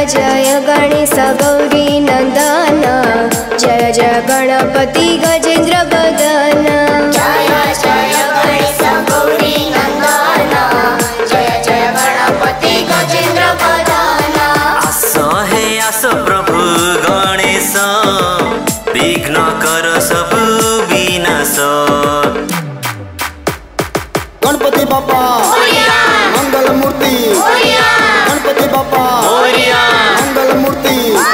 जय गणेश गौरी नंदन, जय जय गणपति गजेंद्र बदन। जय जय गणेश गौरी नंदन, जय जय गणपति गजेंद्र बदन। आस हे आस प्रभु गणेश, विघ्न कर सब विनाश। गणपति बाप्पा मंगल मूर्ति, गणपति बाप्पा मंगल मूर्ति।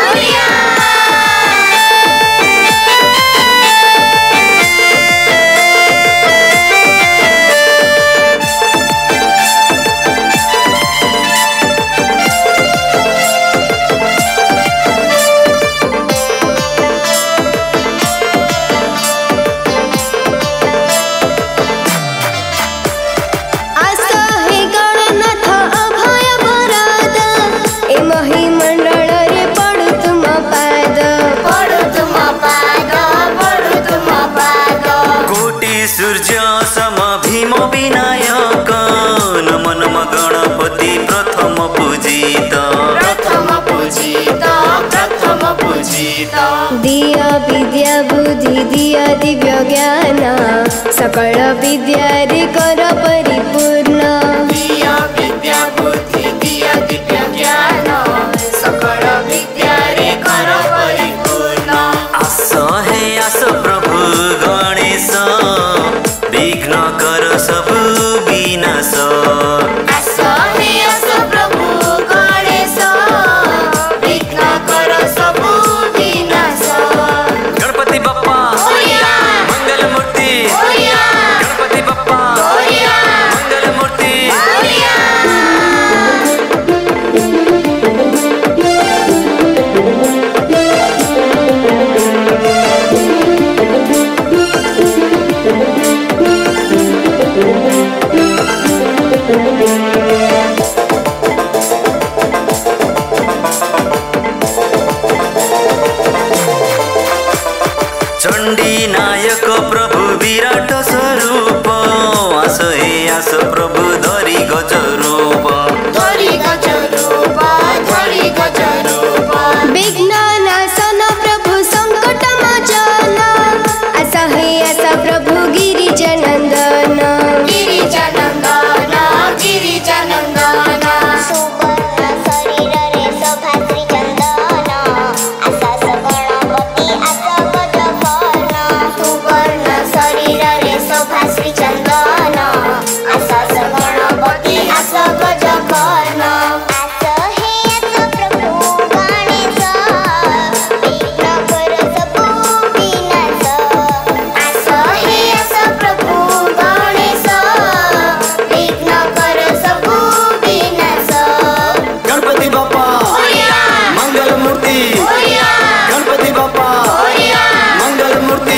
सूर्य सम भीम विनायक, नम नम गणपति प्रथम पूजित। प्रथम पूजित, प्रथम पूजित। दिया विद्या बुद्धि दिया दिव्य ज्ञान, सकल विद्या रे कर परिपूर्ण। दिया विद्या बुद्धि दिया दिव्य ज्ञान, सकल विद्या रे कर परिपूर्ण। आस हे आस प्रभु गणेश, विघ्न कर सब विनाश। आस हे आस प्रभु गणेश, विघ्न कर सब विनाश। गणपति बाप्पा मंगल मूर्ति, गणपति बाप्पा मंगल मूर्ति। चंडी नायक प्रभु विराट स्वरूप, आस हे आस प्रभु धरी गज रूप। धरी गज रूप, धरी गज रूप। विघ्न नाशन प्रभु संकट मोचन, आस हे आस प्रभु गिरिजनंदन। गिरिजनंदन, गिरिजनंदन। सुवर्ण शरीर रे शोभा श्री चंदन, आसास गणपति आस गज कर्ण। सुवर्ण शरीर रे शोभा श्री चंदन, आसास गणपति आस गज कर्ण। आस हे आस प्रभु गणेश, विघ्न कर सब विनाश। आस हे आस प्रभु गणेश, विघ्न कर सब विनाश। गणपति बाप्पा मंगल मूर्ति, गणपति बाप्पा मंगल मूर्ति।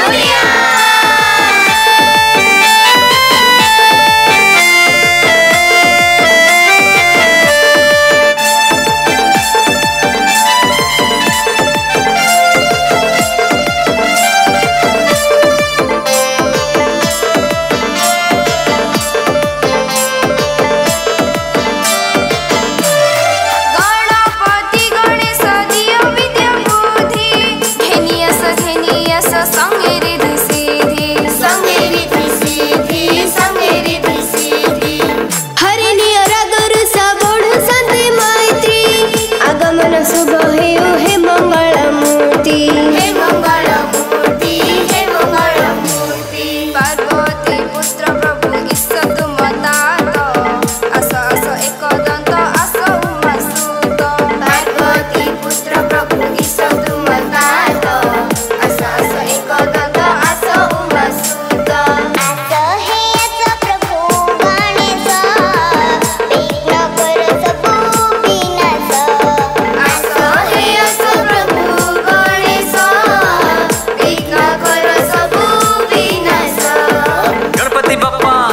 गणपति गणेश दिया विद्या बुद्धि, घेनियस घेनियस संगे रिधि सिद्धि। संगे रिधि सिद्धि, संगे रिधि सिद्धि। हरिणीय रागरु सबोढ़ संधि मैत्री, आगमन शुभ हे हे मंगल मूर्ति। हे मंगल मूर्ति, हे मंगल मूर्ति। पार्वती पुत्र प्रभु ईश तुम तात, आस आस एक दंत आस उमा सुत। पार्वती पुत्र प्रभु ईश तुम तात, आस आस एक दंत आस उमा सुत। आस हे आस प्रभु गणेश, विघ्न कर सब विनाश। आस हे आस प्रभु गणेश, विघ्न कर सब विनाश। गणपति बाप्पा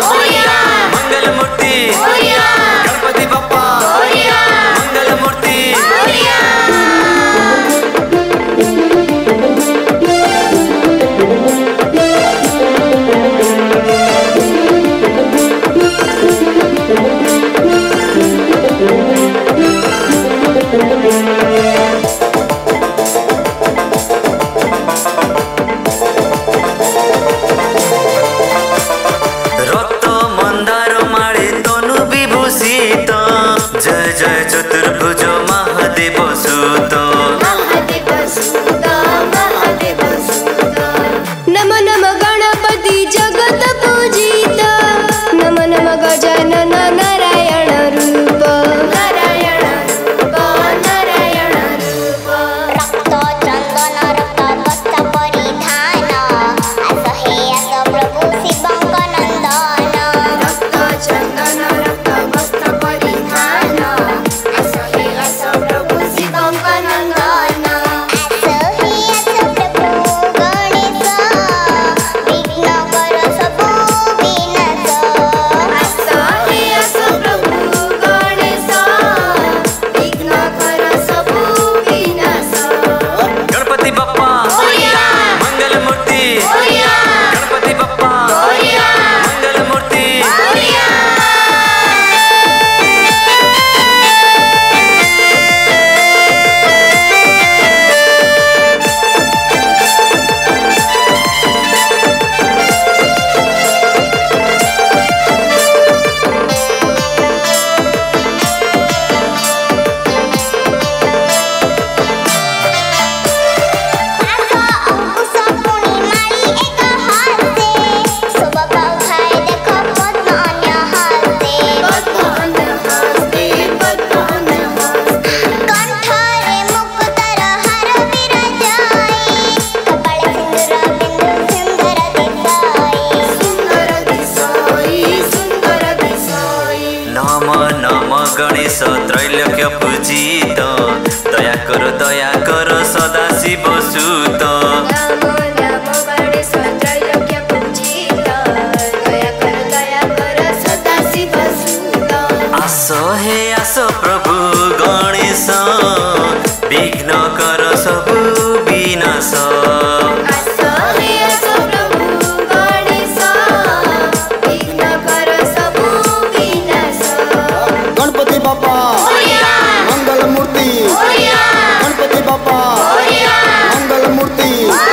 गणेश त्रैलोक्य पूजित दया कर सदा शिव सूत नमो नमो गणेश त्रैलोक्य पूजित दया कर सदा शिव सूत आस हे आस प्रभु गणेश विघ्न कर सबु विनाश आस हे आस प्रभु गणेश विघ्न कर सबु विनाश गणपति बापा मंगल मूर्ति गणपति बापा मंगल मूर्ति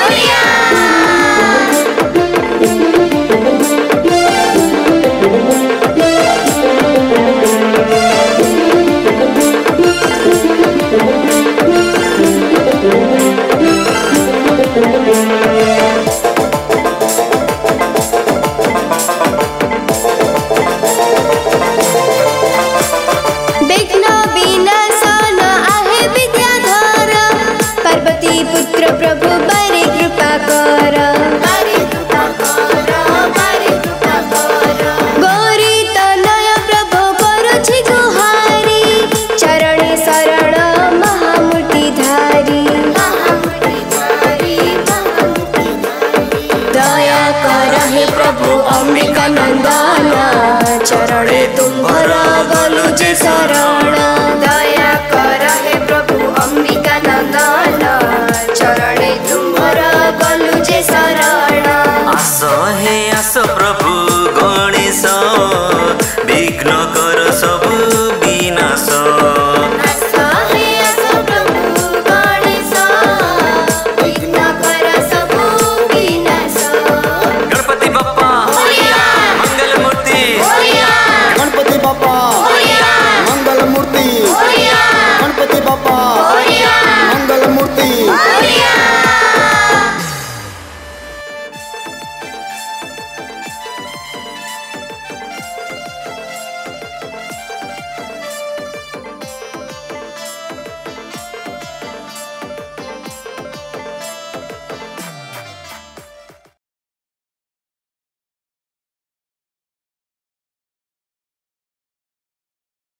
विघ्न विनाशन आहे विद्याधर पार्वती पुत्र प्रभु बारे कृपा कर गौरी तनय प्रभु करुछि गुहारी चरणे शरण महामूर्ति धारी दया कर हे प्रभु अम्बिका नंदन चरणे तुम्हारा गलु जे शरण